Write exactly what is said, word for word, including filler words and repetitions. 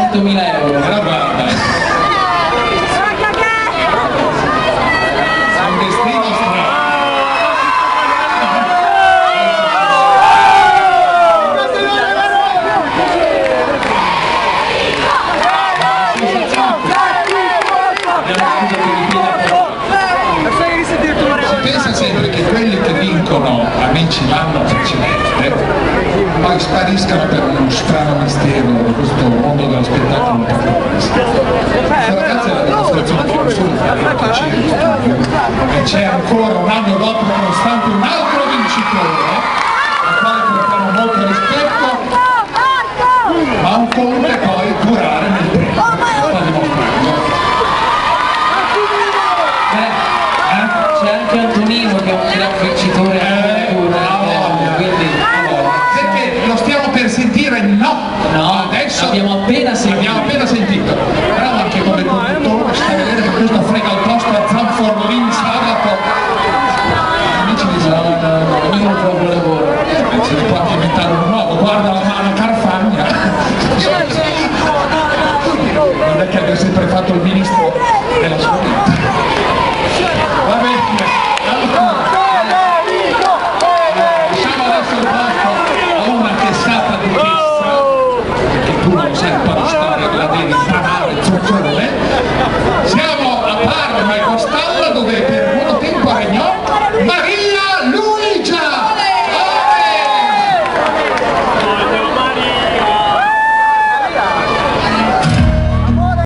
centomila euro. Però guarda, è un destino strano. Si pensa sempre che quelli che vincono Amici l'anno precedente poi spariscano per uno strano mistero di questo mondo dello spettacolo un po' complessivo. Questa ragazza è la dimostrazione che non solo fa e c'è ancora un anno dopo nonostante un altro vincitore al quale portiamo molto rispetto, ma un conto è poi durare nel tempo. Sta dimostrando. C'è anche Antonino che è un gran vincitore, Eh, eh, quindi perché lo stiamo per sentire? No! no, Adesso abbiamo appena sentito. abbiamo appena sentito. Però anche come conduttore sta a vedere che questo frega il posto a Zanforlin sabato. Amici di sabato, io non proprio lavoro. eh, se ne può anche inventare un nuovo, guarda la mano Carfagna. Non è che abbia sempre fatto il ministro della sua vita. Va bene, allora, lasciamo adesso il posto a una testata duchessa, che tu non sai un po' di storia, la devi imparare, zuzzone. Siamo